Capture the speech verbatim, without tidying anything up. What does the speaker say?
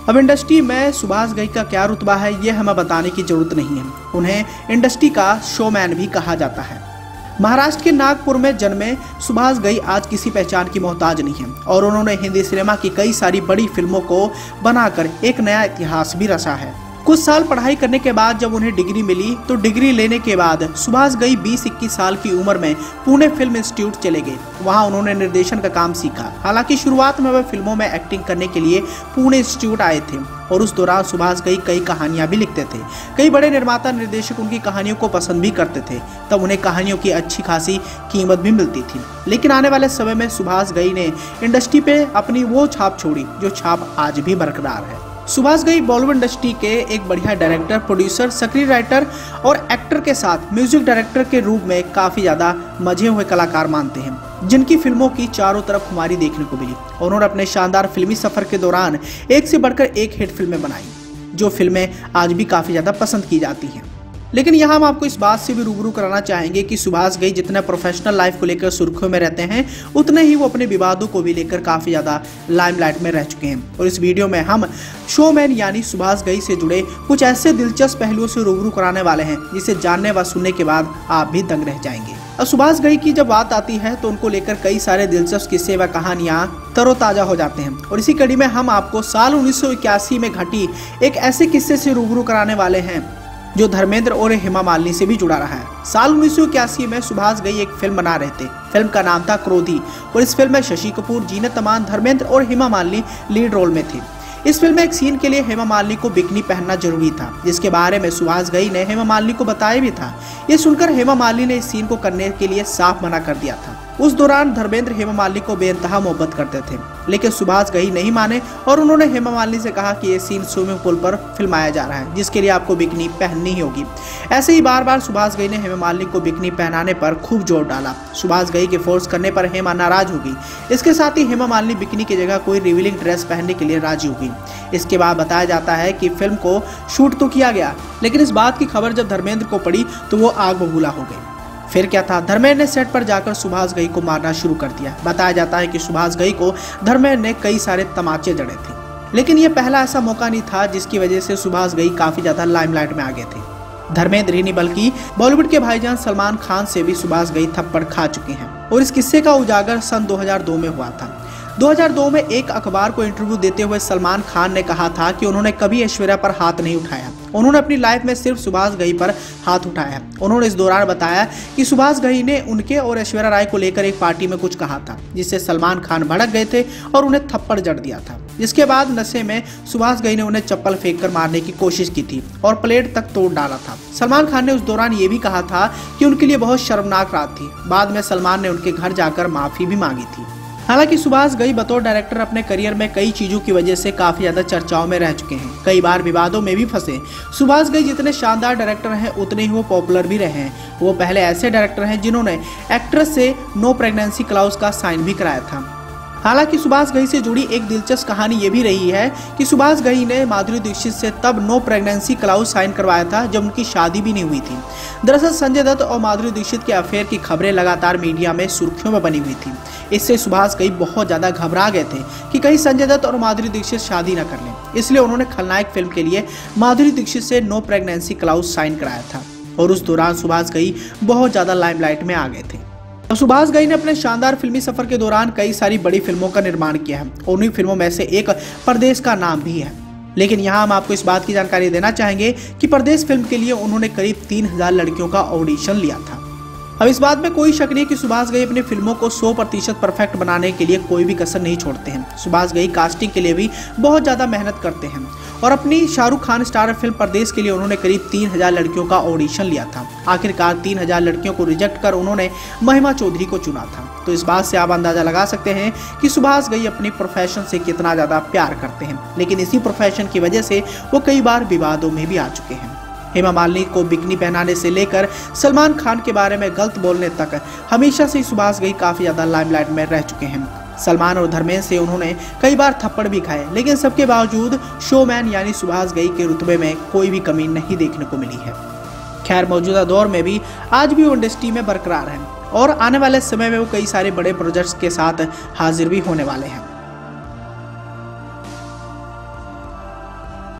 अब इंडस्ट्री में सुभाष घई का क्या रुतबा है ये हमें बताने की जरूरत नहीं है। उन्हें इंडस्ट्री का शोमैन भी कहा जाता है। महाराष्ट्र के नागपुर में जन्मे सुभाष घई आज किसी पहचान की मोहताज नहीं है और उन्होंने हिंदी सिनेमा की कई सारी बड़ी फिल्मों को बनाकर एक नया इतिहास भी रचा है। कुछ साल पढ़ाई करने के बाद जब उन्हें डिग्री मिली तो डिग्री लेने के बाद सुभाष घई बीस इक्कीस साल की उम्र में पुणे फिल्म इंस्टीट्यूट चले गए। वहां उन्होंने निर्देशन का काम सीखा। हालांकि शुरुआत में वे फिल्मों में एक्टिंग करने के लिए पुणे इंस्टीट्यूट आए थे और उस दौरान सुभाष घई कई कहानियां भी लिखते थे। कई बड़े निर्माता निर्देशक उनकी कहानियों को पसंद भी करते थे, तब उन्हें कहानियों की अच्छी खासी कीमत भी मिलती थी। लेकिन आने वाले समय में सुभाष घई ने इंडस्ट्री पे अपनी वो छाप छोड़ी जो छाप आज भी बरकरार है। सुभाष घई बॉलीवुड इंडस्ट्री के एक बढ़िया डायरेक्टर, प्रोड्यूसर, स्क्रीन राइटर और एक्टर के साथ म्यूजिक डायरेक्टर के रूप में काफी ज्यादा मजे हुए कलाकार मानते हैं, जिनकी फिल्मों की चारों तरफ खुमारी देखने को मिली। उन्होंने अपने शानदार फिल्मी सफर के दौरान एक से बढ़कर एक हिट फिल्में बनाई, जो फिल्में आज भी काफी ज्यादा पसंद की जाती हैं। लेकिन यहाँ हम आपको इस बात से भी रूबरू कराना चाहेंगे कि सुभाष घई जितना प्रोफेशनल लाइफ को लेकर सुर्खियों में रहते हैं, उतने ही वो अपने विवादों को भी लेकर काफ़ी ज़्यादा लाइमलाइट में रह चुके हैं। और इस वीडियो में हम शोमैन यानी सुभाष घई से जुड़े कुछ ऐसे दिलचस्प पहलुओं से रूबरू कराने वाले हैं जिसे जानने व सुनने के बाद आप भी दंग रह जाएंगे। अब सुभाष घई की जब बात आती है तो उनको लेकर कई सारे दिलचस्प किस्से व कहानियां तरोताजा हो जाते हैं और इसी कड़ी में हम आपको साल उन्नीस सौ इक्यासी में घटी एक ऐसे किस्से से रूबरू कराने वाले हैं जो धर्मेंद्र और हेमा मालिनी से भी जुड़ा रहा है। साल उन्नीस सौ इक्यासी में सुभाष घई एक फिल्म बना रहे थे। फिल्म का नाम था क्रोधी और इस फिल्म में शशि कपूर, जीनत अमान, धर्मेंद्र और हेमा मालिनी लीड रोल में थे। इस फिल्म में एक सीन के लिए हेमा मालिनी को बिकनी पहनना जरूरी था, जिसके बारे में सुभाष घई ने हेमा मालिनी को बताया भी था। ये सुनकर हेमा मालिनी ने इस सीन को करने के लिए साफ मना कर दिया था। उस दौरान धर्मेंद्र हेमा मालिनी को बेइंतहा मोहब्बत करते थे, लेकिन सुभाष घई नहीं माने और उन्होंने हेमा मालिनी से कहा कि ये सीन स्विमिंग पूल पर फिल्माया जा रहा है, जिसके लिए आपको बिकनी पहननी ही होगी। ऐसे ही बार बार सुभाष घई ने हेमा मालिनी को बिकनी पहनाने पर खूब जोर डाला। सुभाष घई के फोर्स करने पर हेमा नाराज हो गई। इसके साथ ही हेमा मालिनी बिकनी की जगह कोई रिवीलिंग ड्रेस पहनने के लिए राजी हो गई। इसके बाद बताया जाता है कि फिल्म को शूट तो किया गया, लेकिन इस बात की खबर जब धर्मेंद्र को पड़ी तो वो आग बबूला हो गए। फिर क्या था, धर्मेंद्र ने सेट पर जाकर सुभाष घई को मारना शुरू कर दिया। बताया जाता है कि सुभाष घई को धर्मेंद्र ने कई सारे तमाचे जड़े थे, लेकिन ये पहला ऐसा मौका नहीं था जिसकी वजह से सुभाष घई काफी ज्यादा लाइमलाइट में आ गए थे। धर्मेंद्र ही नहीं बल्कि बॉलीवुड के भाईजान सलमान खान से भी सुभाष घई थप्पड़ खा चुके हैं और इस किस्से का उजागर सन दो हज़ार दो में हुआ था। दो हज़ार दो में एक अखबार को इंटरव्यू देते हुए सलमान खान ने कहा था कि उन्होंने कभी ऐश्वर्या पर हाथ नहीं उठाया, उन्होंने अपनी लाइफ में सिर्फ सुभाष घई पर हाथ उठाया। उन्होंने इस दौरान बताया कि सुभाष घई ने उनके और ऐश्वर्या राय को लेकर एक पार्टी में कुछ कहा था, जिससे सलमान खान भड़क गए थे और उन्हें थप्पड़ जड़ दिया था। जिसके बाद नशे में सुभाष घई ने उन्हें चप्पल फेंक कर मारने की कोशिश की थी और प्लेट तक तोड़ डाला था। सलमान खान ने उस दौरान ये भी कहा था कि उनके लिए बहुत शर्मनाक रात थी। बाद में सलमान ने उनके घर जाकर माफी भी मांगी थी। हालांकि सुभाष घई बतौर डायरेक्टर अपने करियर में कई चीजों की वजह से काफी ज्यादा चर्चाओं में रह चुके हैं, कई बार विवादों में भी फंसे। सुभाष घई जितने शानदार डायरेक्टर हैं उतने ही वो पॉपुलर भी रहे हैं। वो पहले ऐसे डायरेक्टर हैं जिन्होंने एक्ट्रेस से नो प्रेगनेंसी क्लाउज का साइन भी कराया था। हालांकि सुभाष घई से जुड़ी एक दिलचस्प कहानी ये भी रही है कि सुभाष घई ने माधुरी दीक्षित से तब नो प्रेगनेंसी क्लाउज साइन करवाया था जब उनकी शादी भी नहीं हुई थी। दरअसल संजय दत्त और माधुरी दीक्षित के अफेयर की खबरें लगातार मीडिया में सुर्खियों में बनी हुई थी। इससे सुभाष घई बहुत ज्यादा घबरा गए थे कि कहीं संजय दत्त और माधुरी दीक्षित शादी न कर लें, इसलिए उन्होंने खलनायक फिल्म के लिए माधुरी दीक्षित से नो प्रेगनेंसी क्लाउज साइन कराया था और उस दौरान सुभाष घई बहुत ज्यादा लाइमलाइट में आ गए थे। सुभाष घई ने अपने शानदार फिल्मी सफर के दौरान कई सारी बड़ी फिल्मों का निर्माण किया है और उन्हीं फिल्मों में से एक परदेश का नाम भी है। लेकिन यहाँ हम आपको इस बात की जानकारी देना चाहेंगे कि परदेश फिल्म के लिए उन्होंने करीब तीन हजार लड़कियों का ऑडिशन लिया था। अब इस बात में कोई शक नहीं कि सुभाष घई अपनी फिल्मों को सौ प्रतिशत परफेक्ट बनाने के लिए कोई भी कसर नहीं छोड़ते हैं। सुभाष घई कास्टिंग के लिए भी बहुत ज़्यादा मेहनत करते हैं और अपनी शाहरुख खान स्टार फिल्म परदेश के लिए उन्होंने करीब तीन हजार लड़कियों का ऑडिशन लिया था। आखिरकार तीन हजार लड़कियों को रिजेक्ट कर उन्होंने महिमा चौधरी को चुना था। तो इस बात से आप अंदाजा लगा सकते हैं कि सुभाष घई अपनी प्रोफेशन से कितना ज़्यादा प्यार करते हैं, लेकिन इसी प्रोफेशन की वजह से वो कई बार विवादों में भी आ चुके हैं। हेमा मालिनी को बिकनी पहनाने से लेकर सलमान खान के बारे में गलत बोलने तक हमेशा से सुभाष घई काफी ज्यादा लाइमलाइट में रह चुके हैं। सलमान और धर्मेंद्र से उन्होंने कई बार थप्पड़ भी खाए, लेकिन सबके बावजूद शोमैन यानी सुभाष घई के रुतबे में कोई भी कमी नहीं देखने को मिली है। खैर, मौजूदा दौर में भी आज भी वो इंडस्ट्री में बरकरार हैं और आने वाले समय में वो कई सारे बड़े प्रोजेक्ट्स के साथ हाजिर भी होने वाले हैं।